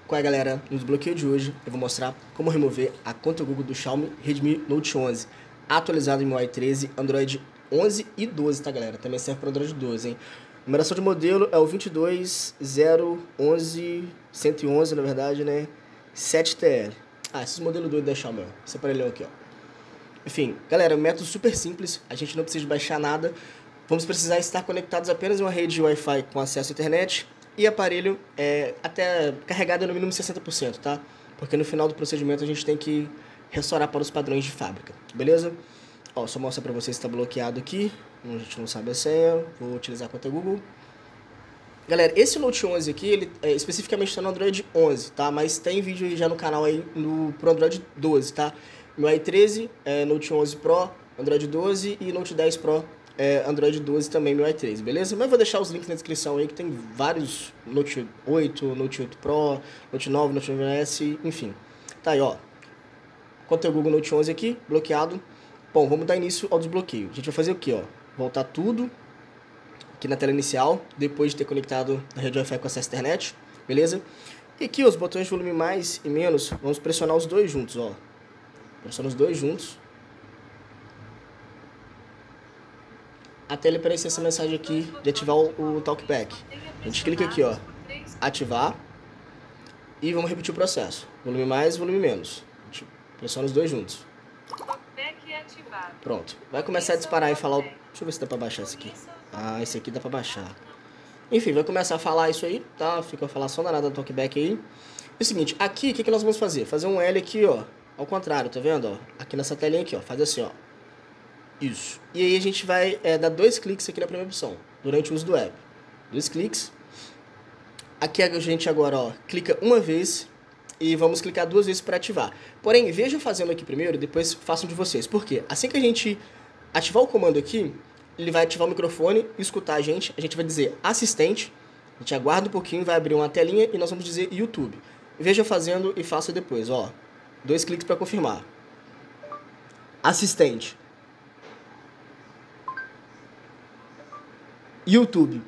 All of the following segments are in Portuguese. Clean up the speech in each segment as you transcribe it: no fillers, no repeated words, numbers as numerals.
Qual é, galera? No desbloqueio de hoje eu vou mostrar como remover a conta Google do Xiaomi Redmi Note 11 atualizado em MIUI 13, Android 11 e 12, tá, galera? Também serve para Android 12, hein? Numeração de modelo é o 22011, na verdade, né? 7TL. Ah, esses modelos doidos da Xiaomi, ó. Separei ele aqui, ó. Enfim, galera, método super simples, a gente não precisa de baixar nada. Vamos precisar estar conectados apenas em uma rede Wi-Fi com acesso à internet e aparelho até carregado no mínimo 60%, tá? Porque no final do procedimento a gente tem que restaurar para os padrões de fábrica, beleza? Ó, só mostrar para vocês se está bloqueado aqui, a gente não sabe a senha, vou utilizar a conta Google. Galera, esse Note 11 aqui, ele especificamente está no Android 11, tá? Mas tem vídeo aí já no canal aí pro Android 12, tá? MIUI 13, Note 11 Pro, Android 12 e Note 10 Pro, Android 12 também, MIUI 13, beleza? Mas eu vou deixar os links na descrição aí, que tem vários Note 8, Note 8 Pro, Note 9, Note 9S, enfim. Tá aí, ó. Conta o Google Note 11 aqui, bloqueado. Bom, vamos dar início ao desbloqueio. A gente vai fazer o quê, ó? Voltar tudo aqui na tela inicial, depois de ter conectado na rede Wi-Fi com acesso à internet, beleza? E aqui, os botões de volume mais e menos, vamos pressionar os dois juntos, ó. Pressiona os dois juntos. Até ele aparecer essa mensagem aqui de ativar o Talkback. A gente clica aqui, ó, ativar. E vamos repetir o processo. Volume mais, volume menos. A gente pressiona os dois juntos. Pronto. Vai começar a disparar e falar... Deixa eu ver se dá pra baixar esse aqui. Ah, esse aqui dá pra baixar. Enfim, vai começar a falar isso aí, tá? Fica a falação danada do Talkback aí. É o seguinte, aqui, o que nós vamos fazer? Fazer um L aqui, ó. Ao contrário, tá vendo? Ó? Aqui nessa telinha aqui, ó. Faz assim, ó. Isso. E aí a gente vai dar 2 cliques aqui na primeira opção, durante o uso do app. 2 cliques. Aqui a gente agora, ó, clica uma vez e vamos clicar 2 vezes para ativar. Porém, veja fazendo aqui primeiro e depois façam de vocês. Por quê? Assim que a gente ativar o comando aqui, ele vai ativar o microfone, escutar a gente vai dizer assistente, a gente aguarda um pouquinho, vai abrir uma telinha e nós vamos dizer YouTube. Veja fazendo e faça depois, ó. 2 cliques para confirmar. Assistente. YouTube.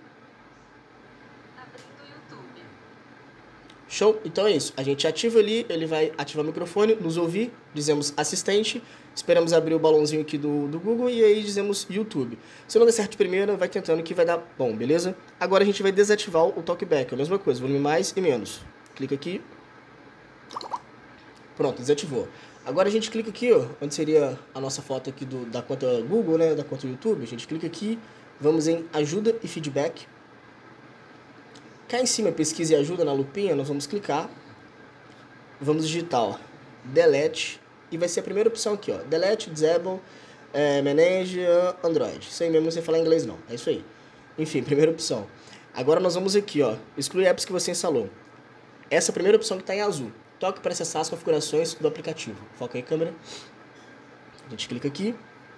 Show? Então é isso. A gente ativa ali, ele vai ativar o microfone, nos ouvir, dizemos assistente, esperamos abrir o balãozinho aqui do Google e aí dizemos YouTube. Se não der certo de primeira, vai tentando que vai dar bom, beleza? Agora a gente vai desativar o Talkback, a mesma coisa, volume mais e menos. Clica aqui. Pronto, desativou. Agora a gente clica aqui, ó, onde seria a nossa foto aqui da conta Google, né, da conta YouTube. A gente clica aqui, vamos em ajuda e feedback. Cá em cima, pesquisa e ajuda na lupinha, nós vamos clicar. Vamos digitar, ó, delete. E vai ser a primeira opção aqui, ó, delete, disable, manage, Android. Isso aí mesmo, não sei falar inglês não, é isso aí. Enfim, primeira opção. Agora nós vamos aqui, ó, excluir apps que você instalou. Essa é a primeira opção que está em azul. Toque para acessar as configurações do aplicativo. Foca aí, câmera. A gente clica aqui.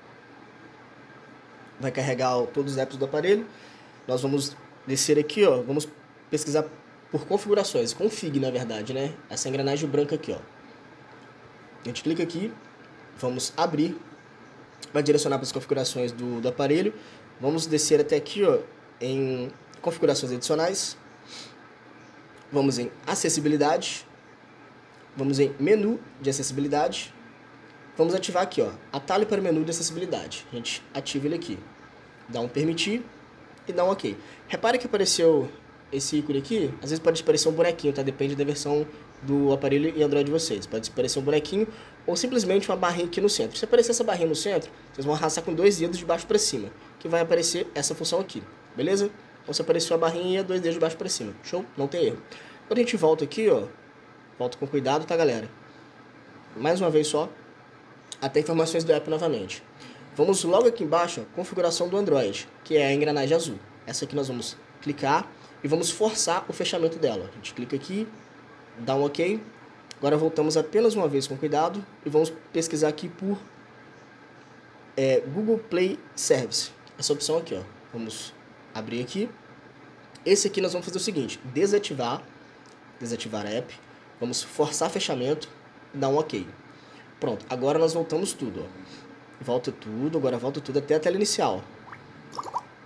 Vai carregar todos os apps do aparelho. Nós vamos descer aqui, ó. Vamos pesquisar por configurações. Config, na verdade, né? Essa engrenagem branca aqui, ó. A gente clica aqui. Vamos abrir. Vai direcionar para as configurações do aparelho. Vamos descer até aqui, ó, em configurações adicionais. Vamos em acessibilidade. Vamos em menu de acessibilidade. Vamos ativar aqui, ó, atalho para o menu de acessibilidade. A gente ativa ele aqui. Dá um permitir e dá um ok. Repare que apareceu esse ícone aqui. Às vezes pode aparecer um bonequinho, tá? Depende da versão do aparelho e Android de vocês. Pode aparecer um bonequinho ou simplesmente uma barrinha aqui no centro. Se aparecer essa barrinha no centro, vocês vão arrastar com 2 dedos de baixo para cima, que vai aparecer essa função aqui. Beleza? Então se apareceu a barrinha, 2 dedos de baixo para cima. Show? Não tem erro. Quando a gente volta aqui, ó, volta com cuidado, tá, galera? Mais uma vez só, até informações do app novamente. Vamos logo aqui embaixo, ó, configuração do Android, que é a engrenagem azul. Essa aqui nós vamos clicar e vamos forçar o fechamento dela. A gente clica aqui, dá um ok. Agora voltamos apenas uma vez com cuidado e vamos pesquisar aqui por Google Play Service. Essa opção aqui, ó. Vamos abrir aqui. Esse aqui nós vamos fazer o seguinte, desativar a app. Vamos forçar fechamento e dar um ok. Pronto, agora nós voltamos tudo, ó. Volta tudo, agora volta tudo até a tela inicial.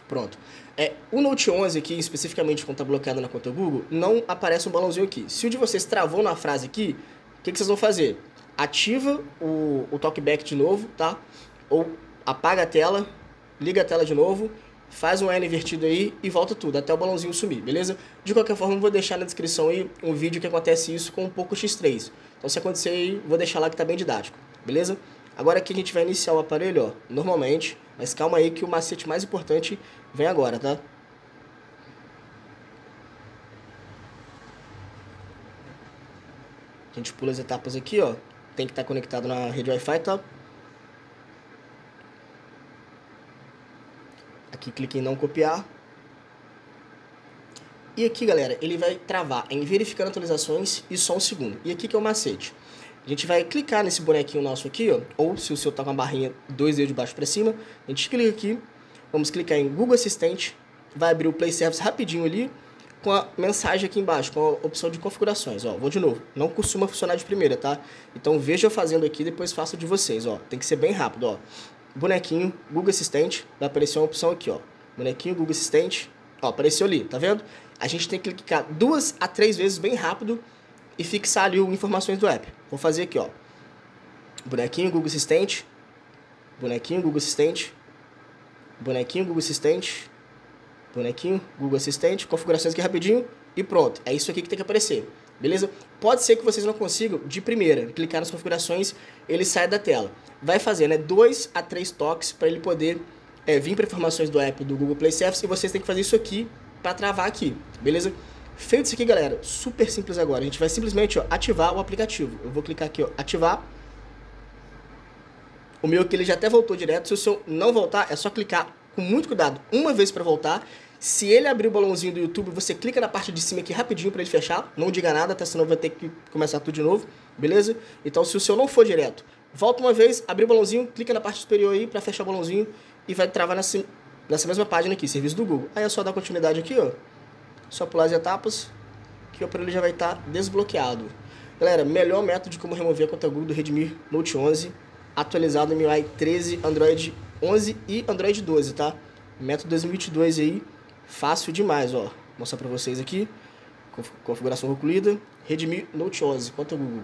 Pronto. O Note 11 aqui, especificamente quando está bloqueado na conta Google, não aparece um balãozinho aqui. Se o de vocês travou na frase aqui, o que vocês vão fazer? Ativa o talkback de novo, tá? Ou apaga a tela, liga a tela de novo, faz um L invertido aí e volta tudo, até o balãozinho sumir, beleza? De qualquer forma, eu vou deixar na descrição aí um vídeo que acontece isso com um Poco X3. Então, se acontecer aí, vou deixar lá que tá bem didático, beleza? Agora aqui a gente vai iniciar o aparelho, ó, normalmente, mas calma aí que o macete mais importante vem agora, tá? A gente pula as etapas aqui, ó. Tem que estar conectado na rede Wi-Fi, tá? Aqui clique em não copiar. E aqui, galera, ele vai travar em verificando atualizações e só um segundo. E aqui que é o macete. A gente vai clicar nesse bonequinho nosso aqui, ó. Ou se o seu tá com a barrinha 2 dedos de baixo para cima, a gente clica aqui. Vamos clicar em Google Assistente. Vai abrir o Play Service rapidinho ali, com a mensagem aqui embaixo, com a opção de configurações, ó. Vou de novo, não costuma funcionar de primeira, tá? Então veja eu fazendo aqui, depois faço de vocês, ó. Tem que ser bem rápido, ó. Bonequinho, Google Assistente, vai aparecer uma opção aqui, ó. Bonequinho, Google Assistente, ó, apareceu ali, tá vendo? A gente tem que clicar 2 a 3 vezes bem rápido e fixar ali o informações do app. Vou fazer aqui, ó. Bonequinho, Google Assistente, bonequinho, Google Assistente, bonequinho, Google Assistente, bonequinho, Google Assistente, configurações aqui rapidinho e pronto. É isso aqui que tem que aparecer, beleza? Pode ser que vocês não consigam de primeira, clicar nas configurações, ele sai da tela. Vai fazer, né, 2 a 3 toques para ele poder vir para informações do app do Google Play Service e vocês têm que fazer isso aqui para travar aqui, beleza? Feito isso aqui, galera, super simples agora. A gente vai simplesmente, ó, ativar o aplicativo. Eu vou clicar aqui, ó, ativar. O meu aqui ele já até voltou direto. Se o seu não voltar, é só clicar com muito cuidado uma vez para voltar. Se ele abrir o balãozinho do YouTube, você clica na parte de cima aqui rapidinho para ele fechar. Não diga nada, tá? Senão vai ter que começar tudo de novo, beleza? Então, se o seu não for direto, volta uma vez, abre o balãozinho, clica na parte superior aí para fechar o balãozinho e vai travar nessa mesma página aqui, serviço do Google. Aí é só dar continuidade aqui, ó. Só pular as etapas, que o aparelho já vai estar desbloqueado. Galera, melhor método de como remover a conta Google do Redmi Note 11, atualizado no MIUI 13, Android 11 e Android 12, tá? Método 2022 aí, fácil demais, ó. Vou mostrar pra vocês aqui, configuração concluída, Redmi Note 11, conta Google.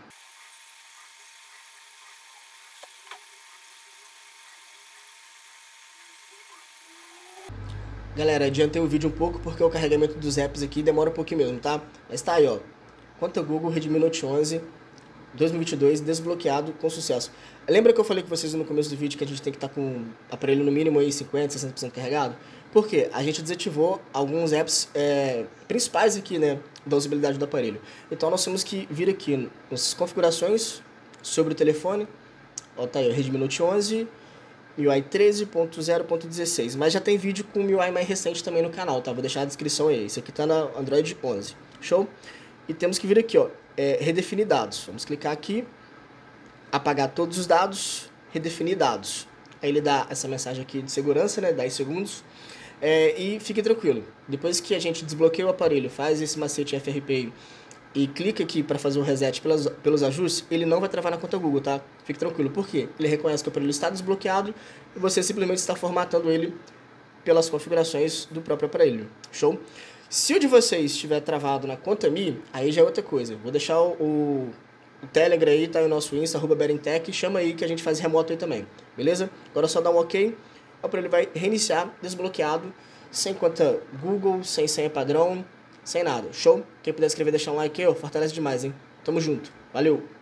Galera, adiantei o vídeo um pouco porque o carregamento dos apps aqui demora um pouquinho mesmo, tá? Mas tá aí, ó. Conta Google, Redmi Note 11, 2022, desbloqueado com sucesso. Lembra que eu falei com vocês no começo do vídeo que a gente tem que estar com o aparelho no mínimo aí 50%, 60% carregado? Por quê? A gente desativou alguns apps principais aqui, né, da usabilidade do aparelho. Então nós temos que vir aqui nas configurações sobre o telefone. Ó, tá aí, o Redmi Note 11... MIUI 13.0.16, mas já tem vídeo com o MIUI mais recente também no canal, tá? Vou deixar na descrição aí. Esse aqui tá na Android 11. Show? E temos que vir aqui, ó, redefinir dados. Vamos clicar aqui, apagar todos os dados, redefinir dados. Aí ele dá essa mensagem aqui de segurança, né? 10 segundos. E fique tranquilo. Depois que a gente desbloqueia o aparelho, faz esse macete FRP e clica aqui para fazer o reset pelos ajustes, ele não vai travar na conta Google, tá? Fique tranquilo. Por quê? Ele reconhece que o aparelho está desbloqueado e você simplesmente está formatando ele pelas configurações do próprio aparelho. Show? Se o de vocês estiver travado na conta Mi, aí já é outra coisa. Vou deixar o Telegram aí, tá? O nosso Insta, @berintech, chama aí que a gente faz remoto aí também. Beleza? Agora é só dar um OK. O aparelho vai reiniciar, desbloqueado, sem conta Google, sem senha padrão, sem nada. Show? Quem puder escrever, deixar um like aí, ó, fortalece demais, hein? Tamo junto. Valeu!